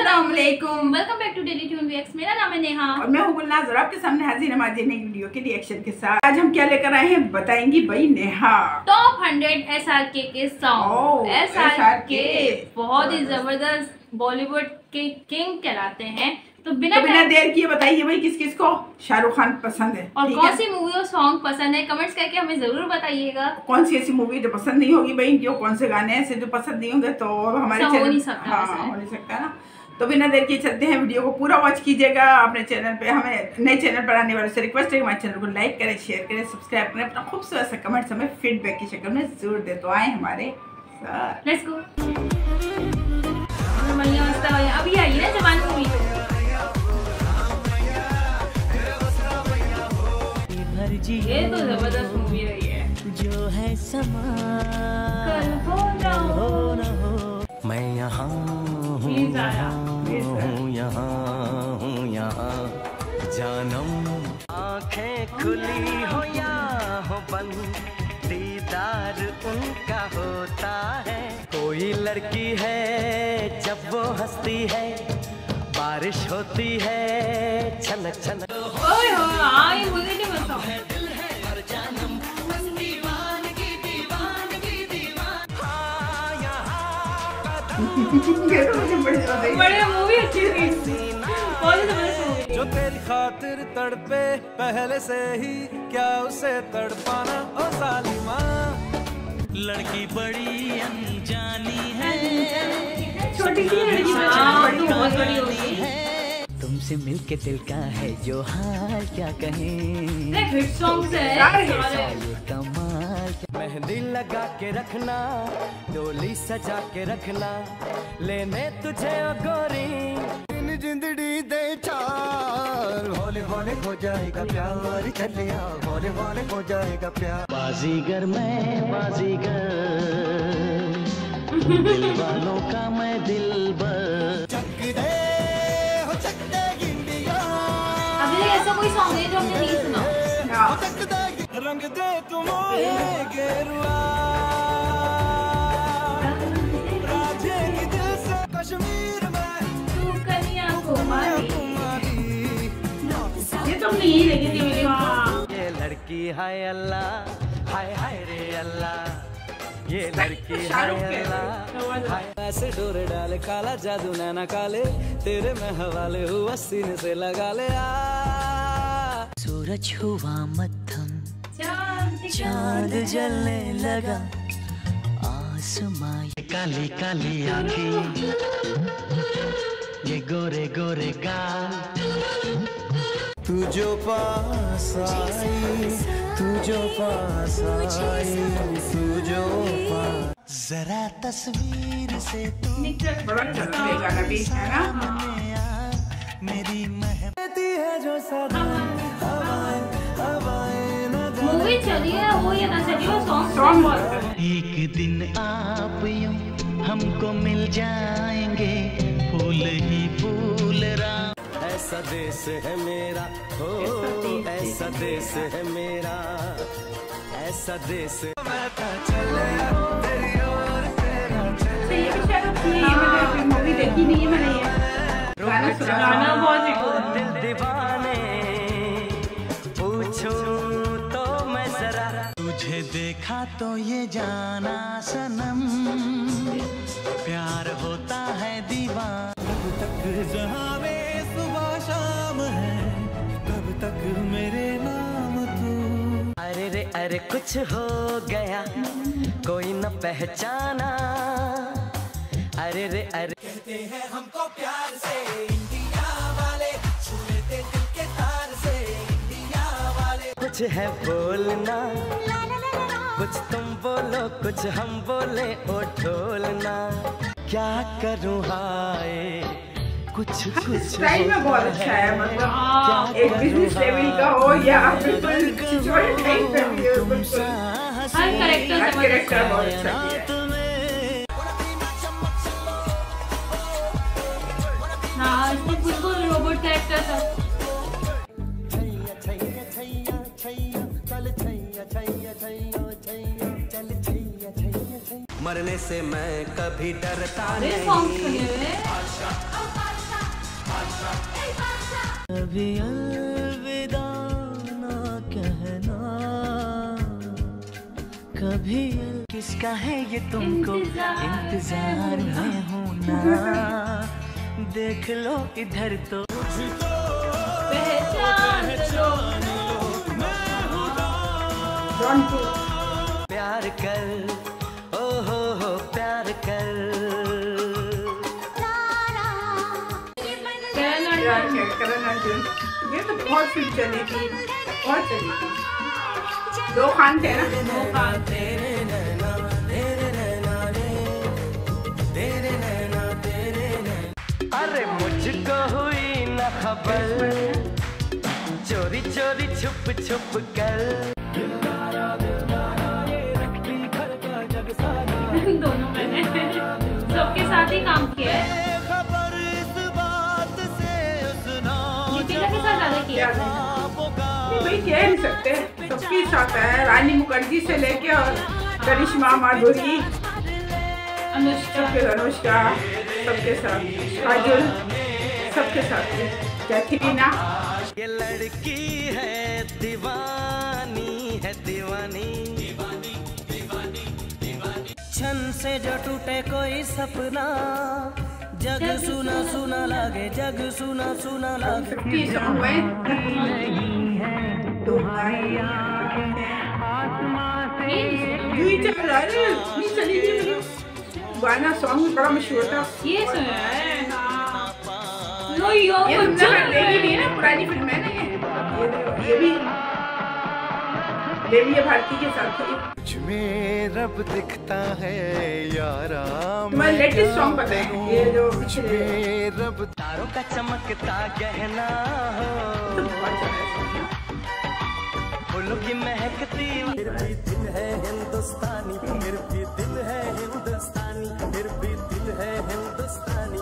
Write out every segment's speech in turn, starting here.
अस्सलामुअलैकुम, welcome back to daily tune VX. मेरा नाम है नेहा और मैं हूं गुलनाज़ और आपके सामने हाजिर है हमारी नई वीडियो के रिएक्शन के साथ। आज हम क्या लेकर आए हैं बताएंगी भाई नेहा। टॉप 100 एसआरके के सॉन्ग। एसआरके बहुत ही जबरदस्त बॉलीवुड के किंग कहलाते हैं। तो बिना देर किए बताइए भाई किस किस को शाहरुख खान पसंद है और कौन सी मूवी और सॉन्ग पसंद है, कमेंट्स करके हमें जरूर बताइएगा। कौन सी ऐसी मूवी जो पसंद नहीं होगी भाई, जो कौन से गाने ऐसे जो पसंद नहीं होंगे तो हमारे चैनल हो नहीं सकता ना। तो बिना देर के चलते हैं, वीडियो को पूरा वॉच कीजिएगा। अपने चैनल पे हमें नए चैनल पर आने वालों से रिक्वेस्ट है हमारे चैनल को लाइक करें, शेयर करें, सब्सक्राइब करें, अपना खूबसूरत सा कमेंट्स हमें फीडबैक की शक्ल में जरूर दे। तो आए हमारे साथ, लेट्स गो। अभी आई है जवान मूवी, ये तो जबरदस्त मूवी रही है। जो है समा कल हो ना हो, मैं यहाँ हूँ, यहाँ जानम। आंखें खुली हो या हो बंद, दीदार उनका होता है। कोई लड़की है जब वो हंसती है, बारिश होती है छनक छनक। ओए हो ये मुझे नहीं पता। बड़ी मूवी अच्छी थी, बहुत ही जबरदस्त मूवी। जो तेरी खातिर तड़पे पहले से ही, क्या उसे तड़पाना ओ जालिमा। लड़की बड़ी अनजानी है, छोटी सी लड़की बहुत बड़ी होगी। तुमसे मिलके दिल का है जो हाल क्या कहें। हिट सॉन्ग्स है ये कमाल। मेहंदी लगा के रखना, डोली सजा के रखना, लेने तुझे ओ गोरी। जिंदड़ी दे चार, हौले हौले हो जाएगा प्यार, चलिया हौले हौले हो जाएगा प्यार। बाजीगर मैं बाजीगर, दिल वालों का मैं दिलबर। ऐसा कोई सॉन्ग है जो हमने नहीं सुना। रंग दे तुम गेरुआ, राजे की दिल से कश्मीर में तू कन्याकुमारी। ये तो नहीं लगी थी मेरी माँ। ये लड़की हाय अल्लाह, हाय हाय रे अल्लाह, ये लड़की हाय अल्लाह हाय। ऐसे डोरे डाले काला जादू नैना काले, तेरे में हवाले हुआ सीने से लगा ले। सूरज हुआ मध्यम, चांद जलने लगा, आसमां ये काली काली आँखें, ये गोरे गोरे गाल। तू जो पास आई, तू जो पास आई, तू जो पास। जरा तस्वीर से तू बड़ा अच्छा गाना भी है ना। मेरी महती है जो सदा मूवी चली है वो या ना चली हो, सॉन्ग बहुत। एक दिन आप यूं हमको मिल जाएंगे, फूल ही फूल राम। ऐसा देश है मेरा हो, ऐसा देश है मेरा, ऐसा देश। मूवी देखी नहीं है मैंने, गाना बहुत हिट हुआ। दिल दीवाने पूछो तो मैं जरा, तुझे देखा तो ये जाना सनम, प्यार होता है दीवाना। कब तक जहाँ में सुबह शाम है, कब तक मेरे नाम तू। अरे रे अरे कुछ हो गया, कोई न पहचाना। अरे रे अरे कहते हैं हमको प्यार से इंडिया वाले, छू लेते दिल के तार से इंडिया वाले। कुछ है बोलना, कुछ तुम बोलो कुछ हम बोले, ओ ढोलना। क्या करूँ हाय, कुछ कुछ स्टाइल में बहुत अच्छा है, मतलब एक बिजनेस लेवल का हो या बिल्कुल हर कैरेक्टर बहुत अच्छा है। हाँ, इसमें बिल्कुल रोबोट कैरेक्टर था। मरने से मैं कभी डरता सॉन्ग सुने हुए कभी अलविदा ना कहना, कभी किसका है ये तुमको इंतजार में हूँ ना, देख लो इधर तो पहचान लो प्यार कर, ओ हो प्यार कर। करण अर्जुन, ये तो बहुत फिल्म चली थी, बहुत चली थी। दो खान थे ना, दो खान। अरे मुझको हुई न खबर, चोरी चोरी छुप छुप कर। दोनों मैंने सबके साथ ही काम किया है। दीपिका के साथ ज्यादा किया है। भाई कह नहीं सकते, सबके साथ है। रानी मुखर्जी से लेके और करिश्मा, माधुरी, अनुष्का सबके साथ, काजोल सबके साथ, कैथरीना। ये लड़की है दीवानी, है दीवानी, क्षण से जो टूटे कोई सपना, जग सुना सुना लागे, जग सुना सुना लागे। गाना सॉन्ग बड़ा मशहूर था। ये सुना है ये नहीं ना, पुरानी फिल्म है ना ये भी देवी भारती के साथ थी। में रब दिखता है यारा, तुम्हारा लेटेस्ट सॉन्ग पता है ये जो रब तारों का चमकता गहना हो, फूलों की महकती। फिर भी दिल है हिंदुस्तानी, फिर भी दिल है हिंदुस्तानी, फिर भी दिल है हिंदुस्तानी।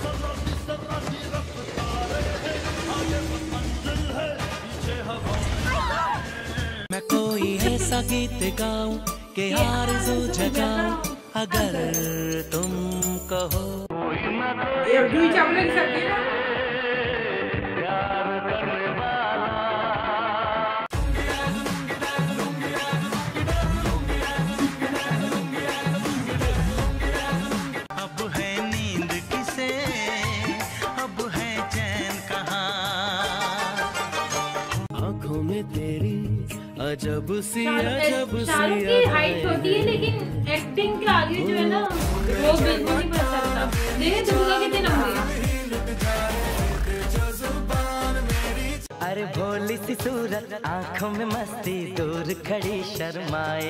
मैं कोई ऐसा गीत गाऊं कि आरज़ू जगाऊं, अगर तुम कहो। ये जूही चावला के साथ है ना? अब है नींद किसे, अब है चैन कहाँ, आँखों में तेरी अजब सी अजब सी। शाहरुख की हाइट छोटी है लेकिन एक्टिंग के आगे जो है ना वो बिल्कुल नहीं पता चलता। देखिए दुर्गा कितनी लंबी है। अरे भोली सी सूरत, आँखों में मस्ती, दूर खड़ी शर्माए।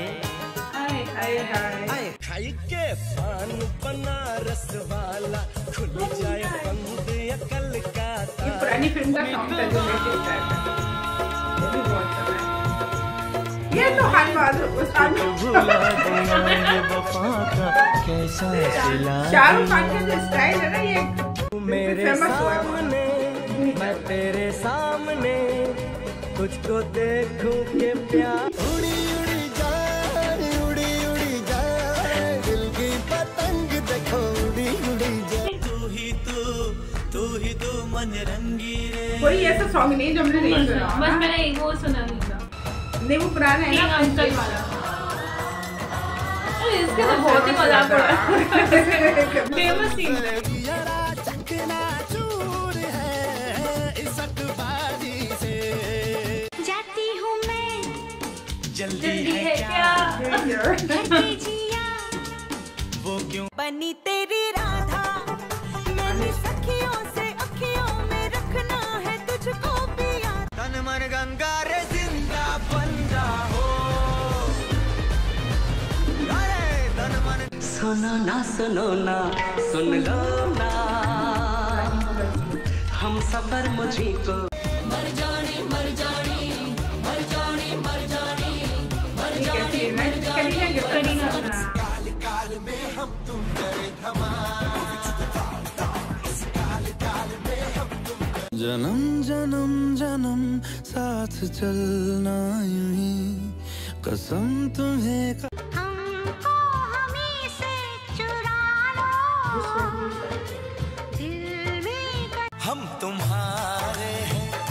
खाई के पान बनारस वाला, खुल जाए बंद अकल का। ये पुरानी फिल्म का सॉन्ग था जो लेटेस्ट आया था, ये भी बहुत अच्छा है। ये तो खान बहादुर शाहरुख खान का जो स्टाइल है ना, ये मेरे सामने, मैं तेरे सामने, तुझको देखूं के प्यार। उड़ी उड़ी जाए, उड़ी उड़ी जाए, दिल की पतंग देखो उड़ी उड़ी जाए। तू ही तू मन रंगी रे। कोई ऐसा सॉन्ग नहीं जो हमने नहीं सुना। बस मैंने एक वो सुना नहीं था। नहीं वो पुराना है ना, अंकल वाला। इसके तो बहुत ही मजाक उड़ा। फेमस सीन जाती हूँ मैं, जल्दी है क्या वो क्यों बनी तेरी राधा, मैंने सखियों से अखियों में रखना है तुझको पिया। तन मन गंगा रे जिंदा बंदा हो, अरे तन मन। सुनो ना सुनो ना, सुन लो ना, हम सफर मुझी को। मर जानी मर जानी मर जानी मर जानी मर जानी मर जानी। काल काल में हम तुम करे धमाल, काल काल में हम तुम। जन्म जन्म जन्म साथ चलना यूं ही, कसम तुम्हें हमको हमी से चुरा लो, दिल भी हम तुम्हारे हैं,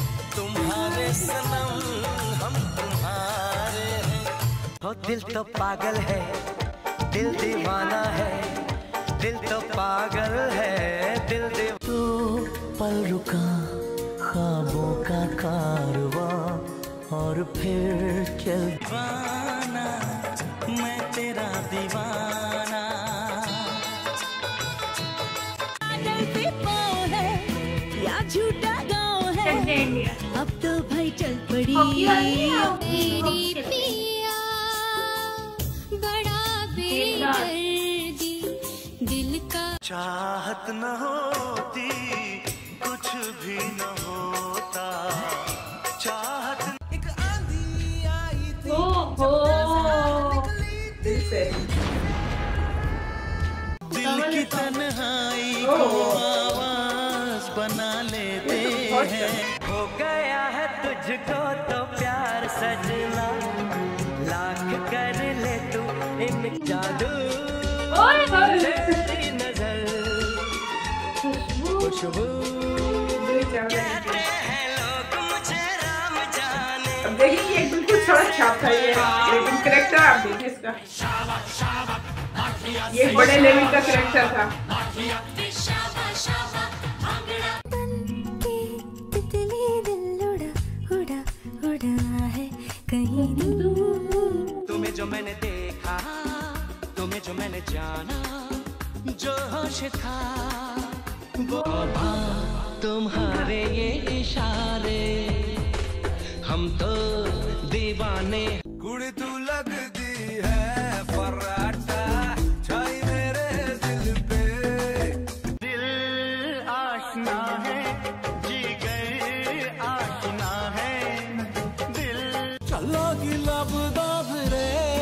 हो दिल तो पागल है, दिल दीवाना है, दिल तो पागल है, दिल तो पल रुका ख्वाबों का कारवां और फिर चल दीवाना, मैं तेरा दीवाना। या झूठा गाँव है, अब तो भाई चल पड़ी। तेरी पिया बड़ा बेदर्दी दिल का। चाहत न होती कुछ भी न होता, चाहत एक आंधी आई थी दिल से दिल की तन्हाई को आवाज बना लेते हैं। हो गया है तुझको तो प्यार सजना, लाख कर ले तू इन जादू तेरी नजर खुशबू कहते हैं लोग मुझे राम जाने। अब देखिए ये बिल्कुल सड़क छाप था ये, लेकिन करेक्टर आप देखिए इसका, ये बड़े लेवल का करेक्टर था। तुम्हें जो मैंने देखा, तुम्हें जो मैंने जाना, जो होश था वो तुम्हारे ये इशारे, हम तो दीवाने। कुड़ी तू लगती है फर्राटा, छाई मेरे दिल पे। दिल आशना है, जिगर आशना है, दिल चलो की लबदा फिरे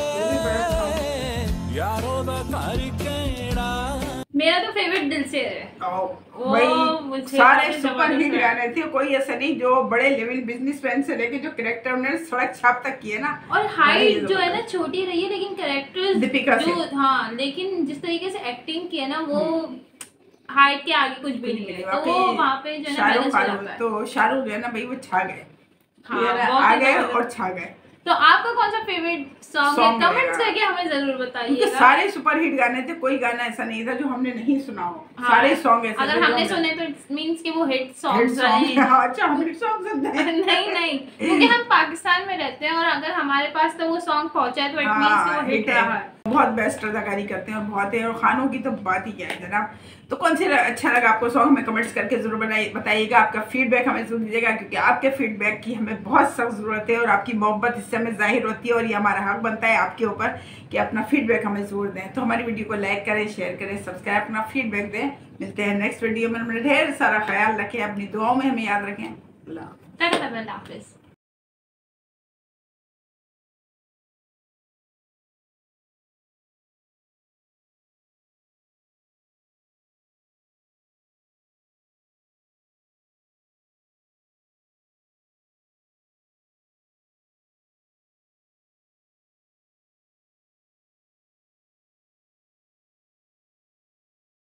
यारो दा कर केड़ा। मेरा तो फेवरेट दिल से है। भाई सारे सुपर हिट गाने थे, कोई ऐसा नहीं जो बड़े लेवल बिजनेसमैन से लेके जो कैरेक्टर उन्होंने सड़क छाप तक किए ना। और हाइट जो है ना छोटी रही है, लेकिन कैरेक्टर्स दीपिका जो हाँ, लेकिन जिस तरीके से एक्टिंग की है ना वो हाइट के आगे कुछ भी नहीं है, तो वो वहाँ पे जो है ना बैलेंस हो जाता है। तो शाहरुख जो है ना भाई वो छा गए, हाँ, आ गए और छा गए। तो आपका कौन सा फेवरेट सॉन्ग है, कमेंट्स करके हमें जरूर बताइएगा। सारे सुपर हिट गाने थे, कोई गाना ऐसा नहीं था जो हमने नहीं सुना हो। हाँ, सारे सॉन्ग ऐसे अगर हमने सुने तो इट मींस कि वो हिट सॉन्ग्स रहे। अच्छा हम हिट सॉन्ग सुनते हैं। नहीं, क्योंकि हम पाकिस्तान में रहते हैं और अगर हमारे पास तो वो सॉन्ग पहुंचा है तो इट मींस कि वो हिट रहा है। बहुत बेस्ट अदाकारी करते हैं और बहुत है, और खानों की तो बात ही क्या है जनाब। तो कौन से अच्छा लगा आपको सॉन्ग हमें कमेंट्स करके जरूर बताइएगा, आपका फीडबैक हमें जरूर दीजिएगा, क्योंकि आपके फीडबैक की हमें बहुत सख्त ज़रूरत है और आपकी मोहब्बत इससे हमें जाहिर होती है और ये हमारा हक बनता है आपके ऊपर कि अपना फीडबैक हमें जरूर दें। तो हमारी वीडियो को लाइक करें, शेयर करें, सब्सक्राइब, अपना फीडबैक दें। मिलते हैं नेक्स्ट वीडियो में। ढेर सारा ख्याल रखें, अपनी दुआओं में हमें याद रखें। अल्लाह हाफिज़।